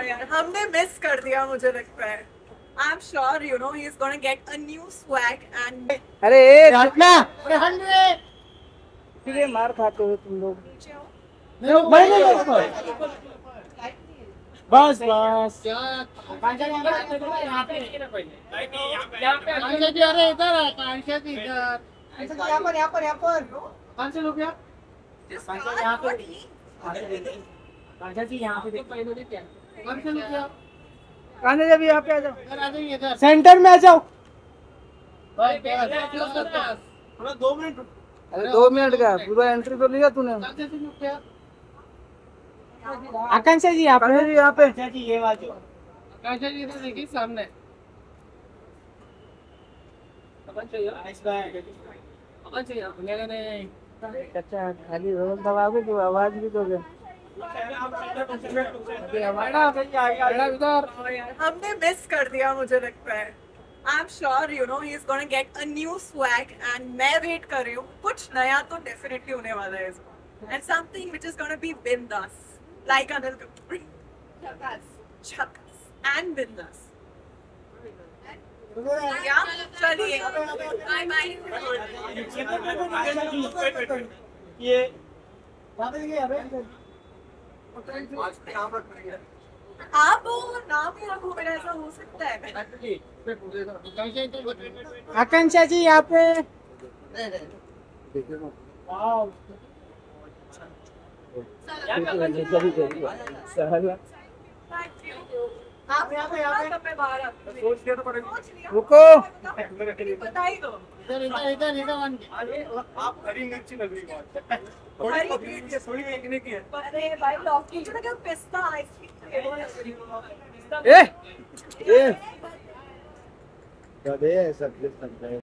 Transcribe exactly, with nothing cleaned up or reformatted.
यार हमने मिस कर दिया मुझे लगता है। I am sure you know he is gonna get a new swag and अरे हटना, अरे हट रे। ठीक है, मार खाते हो तुम लोग। नहीं नहीं बस बस कांचा जी यहाँ पे कांचा जी, अरे इधर है कांचा जी, इधर यहाँ पर यहाँ पर यहाँ पर कौन से लोग यहाँ कांचा यहाँ पे कांचा जी यहाँ पे देखो कौन से लोग यहाँ कांचा जी अभी यहाँ पे आ जाओ, इधर आ जाइए, इधर सेंटर में आ जाओ। थोड़ा दो मिनट, अरे दो मिनट का पूरा एंट्री तो लिया तूने। आकांक्षा जी यहाँ पे, यहाँ पे आकांक्षा जी ये बाजू, आकांक्षा जी इधर देखिए सामने। अच्छा खाली रोल दबाओगे तो आवाज भी दोगे। हमने मिस कर दिया मुझे लगता है। I am sure you know he is gonna get a new swag and मैं वेट कर रही हूँ। कुछ नया तो डेफिनेटली होने वाला है इसको and something which is gonna be बिंदास लाइक अनिल कपूर। झकास एंड बिंदास। या चलिए बाय बाय। ये आप नाम ही रखो, मेरा ऐसा हो सकता है? आकांक्षा जी यहाँ पे। आप यहाँ पे यहाँ पे बाहर सोच लिया तो पड़ेगा। रुको, बता ही दो। इधर इधर इधर इधर आप हरी मिर्ची लग रही है, थोड़ी थोड़ी देखने की है। अरे भाई लौकी जो ना क्या पिस्ता आइसक्रीम ए ए क्या दे सब कुछ बनता है।